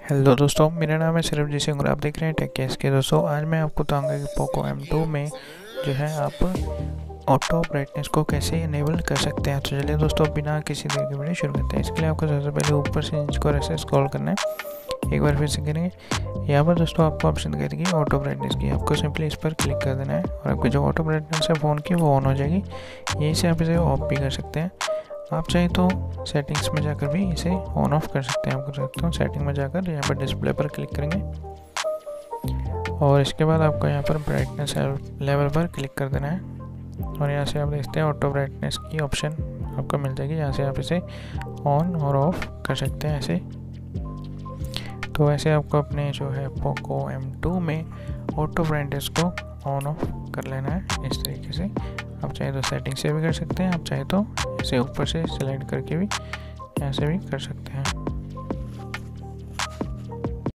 Hello दोस्तों, मेरा नाम है सरबजीत सिंह और आप देख रहे हैं टेक केस के। दोस्तों आज मैं आपको बताऊंगा कि पोको M2 में जो है आप ऑटो ब्राइटनेस को कैसे इनेबल कर सकते हैं। तो चलिए दोस्तों बिना किसी देर के वीडियो शुरू करते हैं। इसके लिए आपको सबसे पहले ऊपर से नीचे को ऐसे स्क्रॉल करना है। एक बार फिर से करेंगे, यहाँ पर दोस्तों आपको ऑप्शन दिखाई ऑटो ब्राइटनेस की, आपको सिंपली इस पर क्लिक कर देना है और आपकी जो ऑटो ब्राइटनेस है फ़ोन की वो ऑन हो जाएगी। यहीं से आप इसे ऑफ भी कर सकते हैं। आप चाहे तो सेटिंग्स में जाकर भी इसे ऑन ऑफ कर सकते हैं। आप कर सकते हो सेटिंग में जाकर यहाँ पर डिस्प्ले पर क्लिक करेंगे और इसके बाद आपको यहाँ पर ब्राइटनेस लेवल पर क्लिक कर देना है और यहाँ से आप देखते हैं ऑटो ब्राइटनेस की ऑप्शन आपको मिल जाएगी। यहाँ से आप इसे ऑन और ऑफ कर सकते हैं ऐसे। तो ऐसे आपको अपने जो है पोको M2 में ऑटो ब्राइटनेस को ऑन ऑफ कर लेना है इस तरीके से। आप चाहे तो सेटिंग से भी कर सकते हैं, आप चाहे तो इसे ऊपर से सिलेक्ट करके भी यहाँ से भी कर सकते हैं।